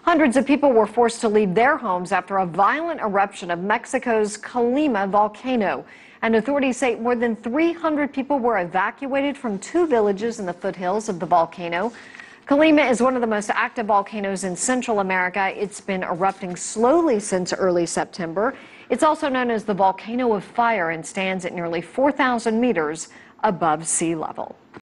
Hundreds of people were forced to leave their homes after a violent eruption of Mexico's Colima volcano. And authorities say more than 300 people were evacuated from 2 villages in the foothills of the volcano. Colima is one of the most active volcanoes in Central America. It's been erupting slowly since early September. It's also known as the Volcano of Fire and stands at nearly 4,000 meters above sea level.